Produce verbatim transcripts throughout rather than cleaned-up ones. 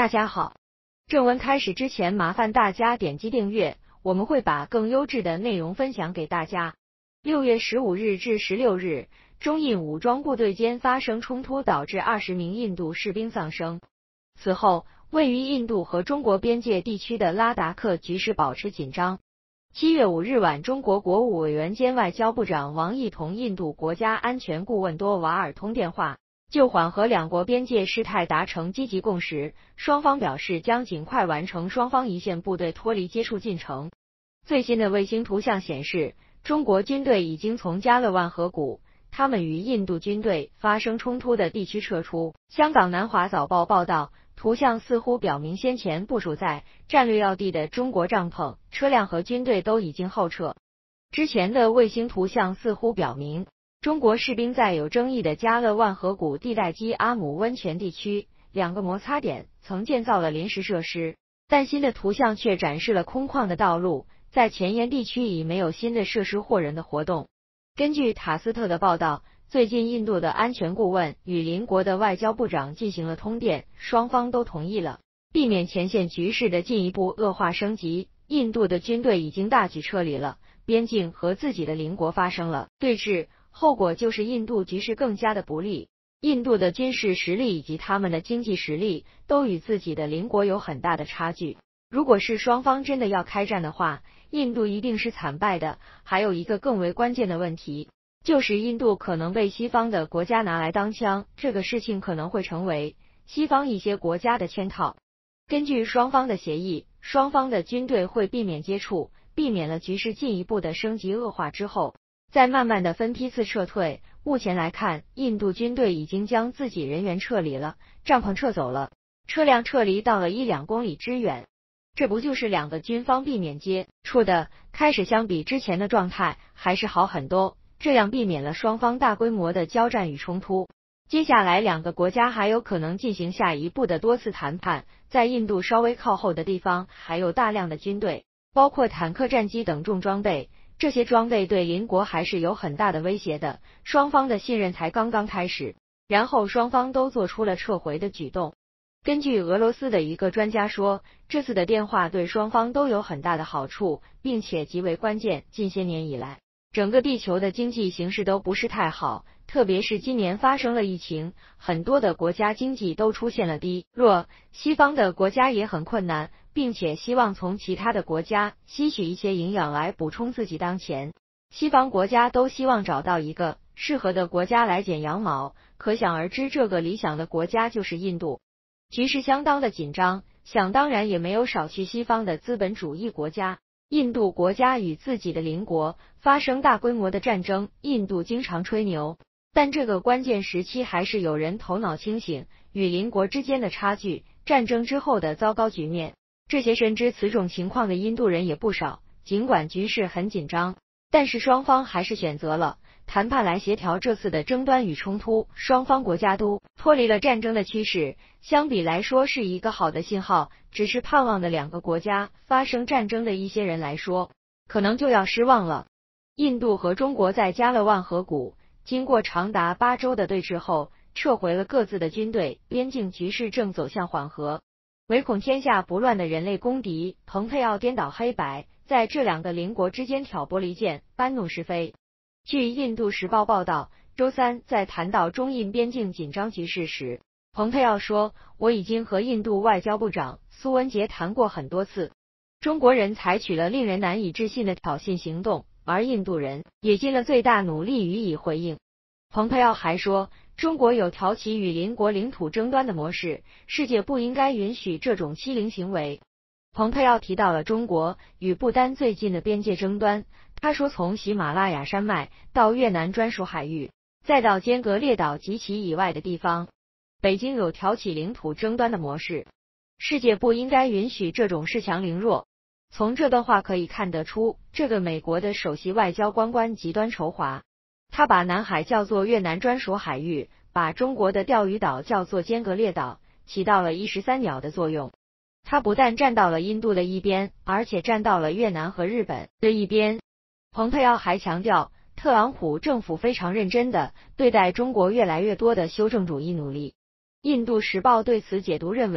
大家好，正文开始之前，麻烦大家点击订阅，我们会把更优质的内容分享给大家。六月十五日至十六日，中印武装部队间发生冲突，导致二十名印度士兵丧生。此后，位于印度和中国边界地区的拉达克局势保持紧张。七月五日晚，中国国务委员兼外交部长王毅同印度国家安全顾问多瓦尔通电话，就缓和两国边界事态达成积极共识，双方表示将尽快完成双方一线部队脱离接触进程。最新的卫星图像显示，中国军队已经从加勒万河谷，他们与印度军队发生冲突的地区撤出。香港南华早报报道，图像似乎表明先前部署在战略要地的中国帐篷、车辆和军队都已经后撤。之前的卫星图像似乎表明，中国士兵在有争议的加勒万河谷地带基阿姆温泉地区两个摩擦点曾建造了临时设施，但新的图像却展示了空旷的道路，在前沿地区已没有新的设施或人的活动。根据塔斯特的报道，最近印度的安全顾问与邻国的外交部长进行了通电，双方都同意了，避免前线局势的进一步恶化升级。印度的军队已经大举撤离了，边境和自己的邻国发生了对峙，后果就是印度局势更加的不利。印度的军事实力以及他们的经济实力都与自己的邻国有很大的差距。如果是双方真的要开战的话，印度一定是惨败的。还有一个更为关键的问题，就是印度可能被西方的国家拿来当枪，这个事情可能会成为西方一些国家的圈套。根据双方的协议，双方的军队会避免接触，避免了局势进一步的升级恶化之后，再慢慢的分批次撤退。目前来看，印度军队已经将自己人员撤离了，帐篷撤走了，车辆撤离到了一两公里之远。这不就是两个军方避免接触的开始，相比之前的状态还是好很多，这样避免了双方大规模的交战与冲突。接下来两个国家还有可能进行下一步的多次谈判。在印度稍微靠后的地方还有大量的军队，包括坦克、战机等重装备，这些装备对邻国还是有很大的威胁的。双方的信任才刚刚开始，然后双方都做出了撤回的举动。根据俄罗斯的一个专家说，这次的电话对双方都有很大的好处，并且极为关键。近些年以来，整个地球的经济形势都不是太好，特别是今年发生了疫情，很多的国家经济都出现了低弱，西方的国家也很困难，并且希望从其他的国家吸取一些营养来补充自己当前。西方国家都希望找到一个适合的国家来剪羊毛，可想而知，这个理想的国家就是印度。局势相当的紧张，想当然也没有少去西方的资本主义国家。印度国家与自己的邻国发生大规模的战争，印度经常吹牛，但这个关键时期还是有人头脑清醒，与邻国之间的差距，战争之后的糟糕局面，这些深知此种情况的印度人也不少。尽管局势很紧张，但是双方还是选择了谈判来协调这次的争端与冲突，双方国家都脱离了战争的趋势，相比来说是一个好的信号。只是盼望的两个国家发生战争的一些人来说，可能就要失望了。印度和中国在加勒万河谷经过长达八周的对峙后，撤回了各自的军队，边境局势正走向缓和。唯恐天下不乱的人类公敌蓬佩奥颠倒黑白，在这两个邻国之间挑拨离间，搬弄是非。据印度时报报道，周三在谈到中印边境紧张局势时，蓬佩奥说，我已经和印度外交部长苏文杰谈过很多次，中国人采取了令人难以置信的挑衅行动，而印度人也尽了最大努力予以回应。蓬佩奥还说，中国有挑起与邻国领土争端的模式，世界不应该允许这种欺凌行为。蓬佩奥提到了中国与不丹最近的边界争端，他说，从喜马拉雅山脉到越南专属海域，再到尖阁列岛及其以外的地方，北京有挑起领土争端的模式，世界不应该允许这种恃强凌弱。从这段话可以看得出，这个美国的首席外交官官极端筹划，他把南海叫做越南专属海域，把中国的钓鱼岛叫做尖阁列岛，起到了一石三鸟的作用。他不但站到了印度的一边，而且站到了越南和日本的一边。蓬佩奥还强调，特朗普政府非常认真地对待中国越来越多的修正主义努力。印度时报对此解读认为，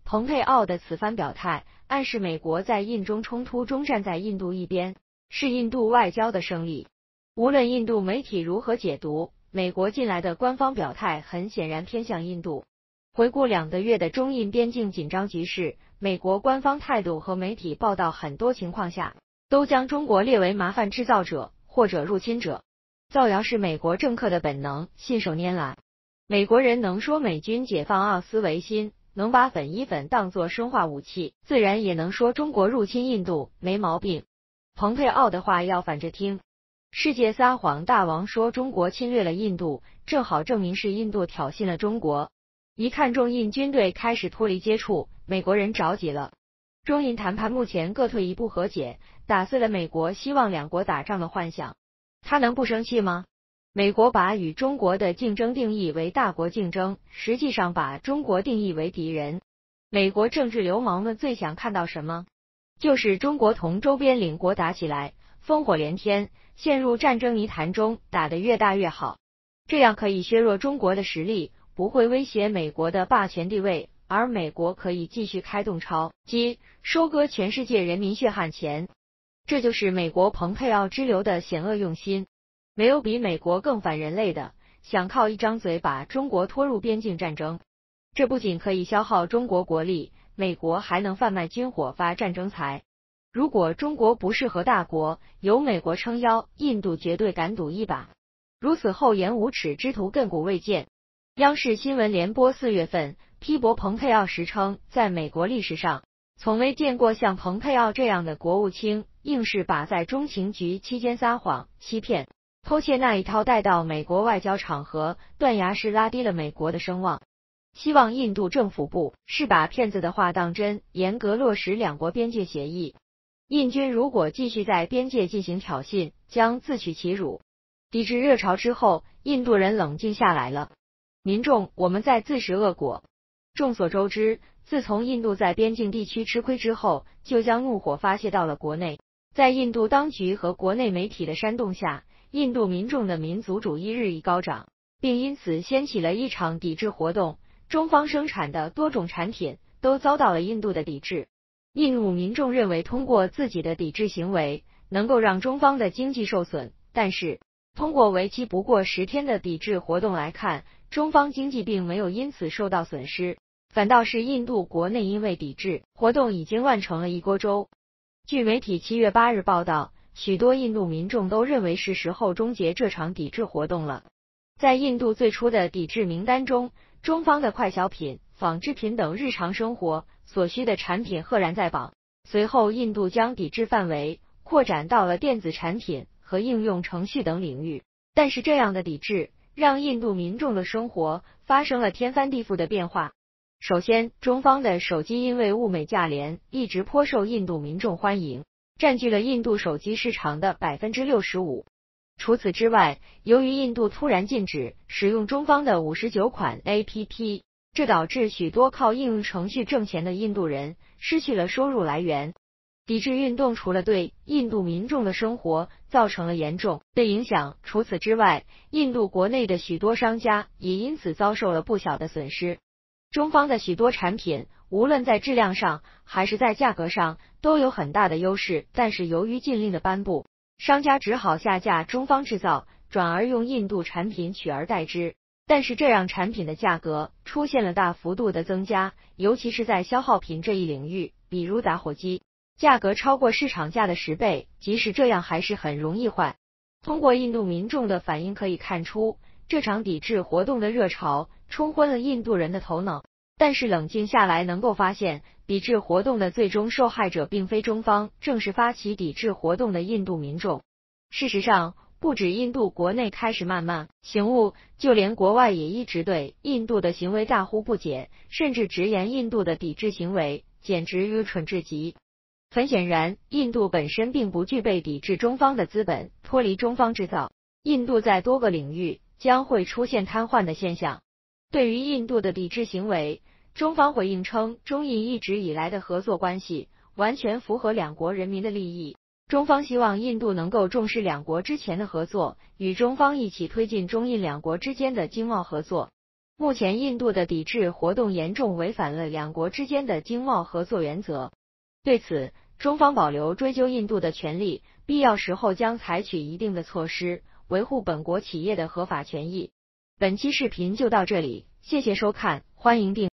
蓬佩奥的此番表态，暗示美国在印中冲突中站在印度一边，是印度外交的胜利。无论印度媒体如何解读，美国近来的官方表态很显然偏向印度。回顾两个月的中印边境紧张局势，美国官方态度和媒体报道很多情况下都将中国列为麻烦制造者或者入侵者。造谣是美国政客的本能，信手拈来。美国人能说美军解放奥斯维辛，能把粉衣粉当作生化武器，自然也能说中国入侵印度，没毛病。蓬佩奥的话要反着听。世界撒谎大王说中国侵略了印度，正好证明是印度挑衅了中国。一看中印军队开始脱离接触，美国人着急了。中印谈判目前各退一步和解，打碎了美国希望两国打仗的幻想。他能不生气吗？美国把与中国的竞争定义为大国竞争，实际上把中国定义为敌人。美国政治流氓们最想看到什么？就是中国同周边邻国打起来，烽火连天，陷入战争泥潭中，打得越大越好。这样可以削弱中国的实力，不会威胁美国的霸权地位，而美国可以继续开动超击，收割全世界人民血汗钱。这就是美国蓬佩奥之流的险恶用心。没有比美国更反人类的，想靠一张嘴把中国拖入边境战争。这不仅可以消耗中国国力，美国还能贩卖军火发战争财。如果中国不是核大国，有美国撑腰，印度绝对敢赌一把。如此厚颜无耻之徒亘古未见。央视新闻联播四月份批驳蓬佩奥时称，在美国历史上从未见过像蓬佩奥这样的国务卿，硬是把在中情局期间撒谎、欺骗、偷窃那一套带到美国外交场合，断崖式拉低了美国的声望。希望印度政府部是把骗子的话当真，严格落实两国边界协议。印军如果继续在边界进行挑衅，将自取其辱。抵制热潮之后，印度人冷静下来了。民众，我们在自食恶果。众所周知，自从印度在边境地区吃亏之后，就将怒火发泄到了国内。在印度当局和国内媒体的煽动下，印度民众的民族主义日益高涨，并因此掀起了一场抵制活动。中方生产的多种产品都遭到了印度的抵制。印度民众认为通过自己的抵制行为能够让中方的经济受损，但是通过为期不过十天的抵制活动来看，中方经济并没有因此受到损失，反倒是印度国内因为抵制活动已经乱成了一锅粥。据媒体七月八日报道，许多印度民众都认为是时候终结这场抵制活动了。在印度最初的抵制名单中，中方的快消品、纺织品等日常生活所需的产品赫然在榜。随后，印度将抵制范围扩展到了电子产品和应用程序等领域。但是这样的抵制让印度民众的生活发生了天翻地覆的变化。首先，中方的手机因为物美价廉，一直颇受印度民众欢迎，占据了印度手机市场的 百分之六十五。除此之外，由于印度突然禁止使用中方的五十九款 A P P， 这导致许多靠应用程序挣钱的印度人失去了收入来源。抵制运动除了对印度民众的生活造成了严重的影响，除此之外，印度国内的许多商家也因此遭受了不小的损失。中方的许多产品，无论在质量上还是在价格上都有很大的优势，但是由于禁令的颁布，商家只好下架中方制造，转而用印度产品取而代之。但是这样产品的价格出现了大幅度的增加，尤其是在消耗品这一领域，比如打火机，价格超过市场价的十倍，即使这样还是很容易坏。通过印度民众的反应可以看出，这场抵制活动的热潮冲昏了印度人的头脑。但是冷静下来能够发现，抵制活动的最终受害者并非中方，正是发起抵制活动的印度民众。事实上，不止印度国内开始慢慢醒悟，就连国外也一直对印度的行为大呼不解，甚至直言印度的抵制行为简直愚蠢至极。很显然，印度本身并不具备抵制中方的资本，脱离中方制造，印度在多个领域将会出现瘫痪的现象。对于印度的抵制行为，中方回应称，中印一直以来的合作关系完全符合两国人民的利益。中方希望印度能够重视两国之前的合作，与中方一起推进中印两国之间的经贸合作。 目前印度的抵制活动严重违反了两国之间的经贸合作原则。对此，中方保留追究印度的权利，必要时候将采取一定的措施，维护本国企业的合法权益。本期视频就到这里，谢谢收看，欢迎订阅。